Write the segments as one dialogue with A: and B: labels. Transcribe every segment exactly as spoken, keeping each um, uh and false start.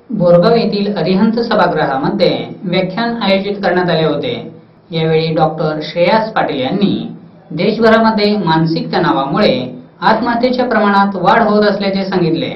A: बोरगाव येथील अरिहंत सभागृहामध्ये व्याख्यान आयोजित करण्यात आले होते। यावेळी डॉक्टर श्रेयास पाटील यांनी देशभरामध्ये मानसिक तणावामुळे आत्महत्येच्या प्रमाणात वाढ होत असल्याचे सांगितले।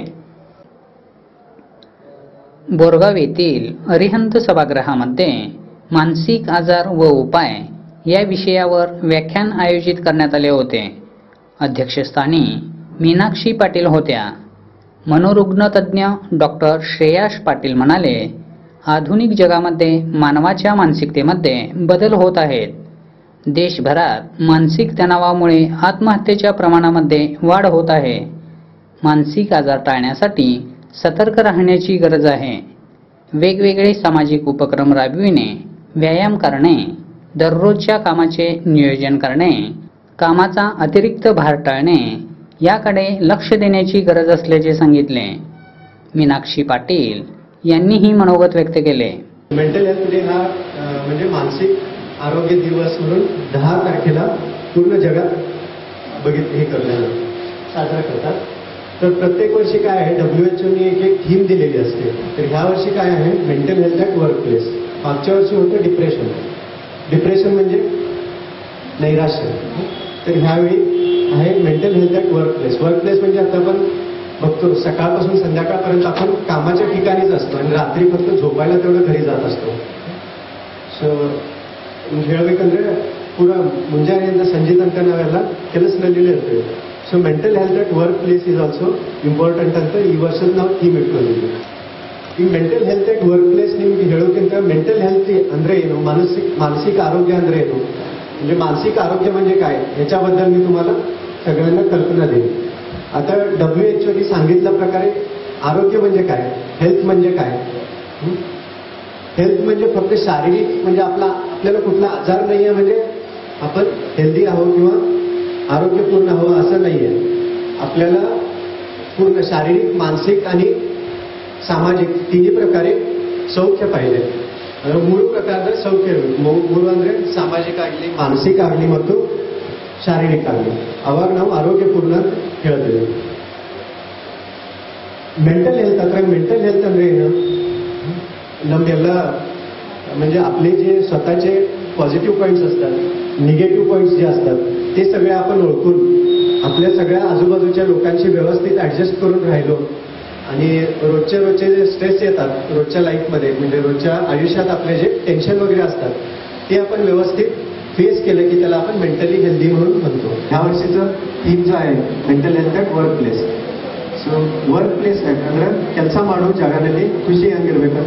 A: बोरगाव येथील अरिहंत सभागृहामध्ये मानसिक आजार व उपाय या विषयावर व्याख्यान आयोजित करण्यात आले होते। अध्यक्षस्थानी मीनाक्षी पाटील होत्या। मनोरुग्ण तज्ञ डॉक्टर श्रेयास पाटील म्हणाले, आधुनिक जगामध्ये मानवाच्या मानसिकतेमध्ये बदल होत आहेत। देशभरात मानसिक तणावामुळे आत्महत्येच्या प्रमाणामध्ये वाढ होत आहे। मानसिक आजार टाळण्यासाठी सतर्क राहण्याची गरज आहे। वेगवेगळे सामाजिक उपक्रम राबविणे, व्यायाम करणे, दररोजच्या कामाचे नियोजन करणे, कामाचा अतिरिक्त भार टाळणे याकडे लक्ष देण्याची गरज असल्याचे सांगितले। मीनाक्षी पाटील यांनीही मनोगत व्यक्त केले।
B: मेंटल हेल्थ डे हा म्हणजे मानसिक आरोग्य दिवस म्हणून दहा तारखेला पूर्ण जगात बघित हे करण्यात साजरा करतात। तर प्रत्येक वर्षी काय आहे, डब्ल्यू एच ओने एक एक थीम दिलेली असते। तर ह्या वर्षी काय आहे, mental health at work place. मागच्या वर्षी होतं डिप्रेशन। डिप्रेशन म्हणजे नैराश्य। तर ह्यावेळी आहे mental health at work place. Work place म्हणजे आता आपण बघतो सकाळपासून संध्याकाळपर्यंत आपण कामाच्या ठिकाणीच असतो आणि रात्री फक्त झोपायला तेवढं घरी जात असतो। ಸೊ ಹೇಳಬೇಕಂದ್ರೆ ಪೂರ ಮುಂಜಾನೆಯಿಂದ ಸಂಜೆ ತನಕ ನಾವೆಲ್ಲ ಕೆಲಸದಲ್ಲಿನೇ ಇರ್ತೇವೆ। So mental health at work place is also important ಅಂತ ಈ ವರ್ಷದ ನಾವು ಥೀಮ್ ಇಟ್ಕೊಂಡಿದ್ದೀವಿ। ಈ mental health at work place ನಿಮ್ಗೆ ಹೇಳೋಕ್ಕಿಂತ ಮೆಂಟಲ್ ಹೆಲ್ತ್ ಅಂದ್ರೆ ಏನು, मानसिक मानसिक आरोग्य ಅಂದ್ರೆ ಏನು, म्हणजे मानसिक आरोग्य म्हणजे काय याच्याबद्दल मी तुम्हाला सगळ्यांना कल्पना देईन। आता डब्ल्यू एच ओने सांगितल्या प्रकारे आरोग्य म्हणजे काय, हेल्थ म्हणजे काय। हेल्थ म्हणजे फक्त शारीरिक म्हणजे आपला आपल्याला कुठला आजार नाही आहे म्हणजे आपण हेल्दी आहोत किंवा आरोग्यपूर्ण आहोत असं नाही आहे। आपल्याला पूर्ण शारीरिक, मानसिक आणि सामाजिक तिन्ही प्रकारे सौख्य पाहिजे। ಮೂರು ಪ್ರಕಾರದ ಸೌಖ್ಯ ಇರಬೇಕು। ಮೂರು ಅಂದ್ರೆ ಸಾಮಾಜಿಕ ಆಗಲಿ, ಮಾನಸಿಕ ಆಗಲಿ ಮತ್ತು ಶಾರೀರಿಕ ಆಗಲಿ, ಅವಾಗ ನಾವು ಆರೋಗ್ಯಪೂರ್ಣ ಅಂತ ಹೇಳ್ತೇವೆ। ಮೆಂಟಲ್ ಹೆಲ್ತ್ ಅಂದ್ರೆ ಮೆಂಟಲ್ ಹೆಲ್ತ್ ಅಂದ್ರೆ ಏನು, नमಗೆಲ್ಲ म्हणजे आपले जे स्वतःचे पॉझिटिव्ह पॉइंट्स असतात, निगेटिव्ह पॉइंट्स जे असतात ते सगळे आपण ओळखून आपल्या सगळ्या आजूबाजूच्या लोकांशी व्यवस्थित ऍडजस्ट करून राहिलो आणि रोजचे रोजचे जे स्ट्रेस येतात रोजच्या लाईफमध्ये म्हणजे रोजच्या आयुष्यात आपले जे टेन्शन वगैरे असतात ते आपण व्यवस्थित फेस केलं की त्याला आपण मेंटली हेल्दी म्हणून म्हणतो। ह्या वर्षीचं थीम जो आहे mental health at work place. So work place ಅಂದ್ರೆ ಕೆಲಸ ಮಾಡೋ ಜಾಗದಲ್ಲಿ ಖುಷಿಯಾಗಿರಬೇಕು,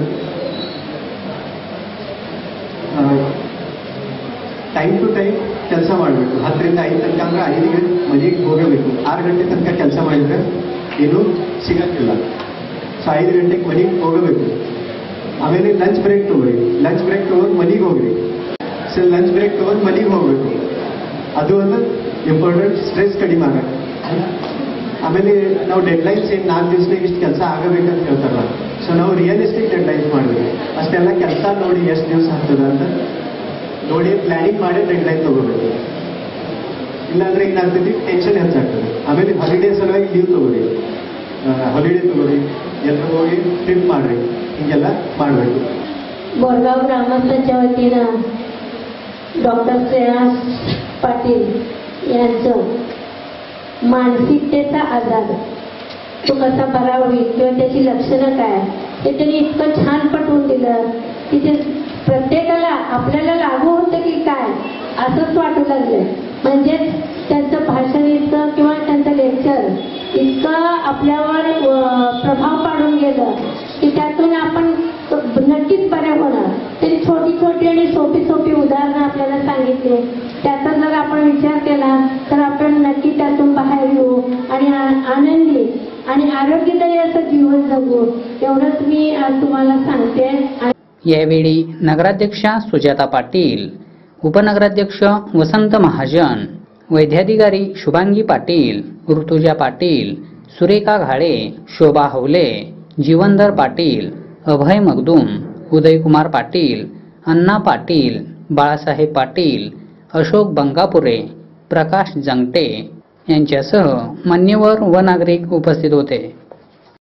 B: ಟೈಮ್ ಟು ಟೈಮ್ ಕೆಲಸ ಮಾಡಬೇಕು। ಹತ್ತರಿಂದ ಐದು ತನಕ ಅಂದ್ರೆ ಐದು ಗಂಟೆ ಮನೆಗೆ ಹೋಗಬೇಕು। ಆರು ಗಂಟೆ ತನಕ ಕೆಲಸ ಮಾಡಿದ್ರೆ ಏನು ಸಿಗಕ್ಕಿಲ್ಲ। ಸೊ ಐದು ಗಂಟೆಗೆ ಮನೆಗೆ ಹೋಗಬೇಕು। ಆಮೇಲೆ ಲಂಚ್ ಬ್ರೇಕ್ ತಗೋರಿ, ಲಂಚ್ ಬ್ರೇಕ್ ತಗೊಂಡು ಮನೆಗೆ ಹೋಗ್ರಿ। ಸೊ ಲಂಚ್ ಬ್ರೇಕ್ ತಗೊಂಡು ಮನೆಗೆ ಹೋಗಬೇಕು, ಅದು ಒಂದು ಇಂಪಾರ್ಟೆಂಟ್, ಸ್ಟ್ರೆಸ್ ಕಡಿಮೆ ಆಗತ್ತೆ। ಆಮೇಲೆ ನಾವು ಡೆಡ್ಲೈನ್ಸ್ ಏನು ನಾಲ್ಕು ದಿವಸಕ್ಕೆ ಇಷ್ಟು ಕೆಲಸ ಆಗಬೇಕಂತ ಹೇಳ್ತಾರಲ್ಲ, ಸೊ ನಾವು ರಿಯಲಿಸ್ಟಿಕ್ ಡೆಡ್ಲೈನ್ಸ್ ಮಾಡಬೇಕು। ಅಷ್ಟೆಲ್ಲ ಕೆಲಸ ನೋಡಿ ಎಷ್ಟು ದಿವಸ ಆಗ್ತದೆ ಅಂತ ನೋಡಿ ಪ್ಲಾನಿಂಗ್ ಮಾಡಿ ಡೆಡ್ಲೈನ್ ತಗೋಬೇಕು। ಇಲ್ಲಾಂದ್ರೆ ಏನಾಗ್ತದೆ, ಟೆನ್ಷನ್ ಹೆಚ್ಚಾಗ್ತದೆ। ಆಮೇಲೆ ಹಾಲಿಡೇ ಸಲುವಾಗಿ ಲೀವ್ ತಗೋರಿ, ಹಾಲಿಡೇ ತಗೋರಿ, ಎಲ್ಲರೂ ಹೋಗಿ ಟ್ರಿಪ್ ಮಾಡ್ರಿ, ಹೀಗೆಲ್ಲ ಮಾಡಬೇಕು।
C: बोरगाव ग्रामस्थांच्या वतीनं डॉक्टर श्रेयास पाटील यांचं मानसिकतेचा आजार तो कसा बरा होईल किंवा त्याची लक्षणं काय हे त्यांनी इतकं छान पटवून दिलं की ते प्रत्येकाला आपल्याला लागू होतं की काय असंच वाटू लागलं। म्हणजे त्यांचं भाषण इतकं किंवा त्यांचं लेक्चर इतकं आपल्यावर प्रभाव पाडून गेलं की त्यातून आपण नक्कीच बऱ्या होणार। त्यांनी छोटी छोटी आणि सोपी सोपी उदाहरणं आपल्याला सांगितले, त्याचा जर आपण विचार केला तर आपण नक्की त्यातून बाहेर येऊ आणि आनंदी आणि आरोग्यदायी असं जीवन जगू, एवढंच मी आज तुम्हाला सांगते।
A: यावेळी नगराध्यक्षा सुजाता पाटील, उपनगराध्यक्ष वसंत महाजन, वैद्याधिकारी शुभांगी पाटील, ऋतुजा पाटील, सुरेखा घाळे, शोभा हवले, जीवनधर पाटील, अभय मगदूम, उदयकुमार पाटील, अण्णा पाटील, बाळासाहेब पाटील, अशोक बंगापुरे, प्रकाश जंगटे यांच्यासह मान्यवर व नागरिक उपस्थित होते।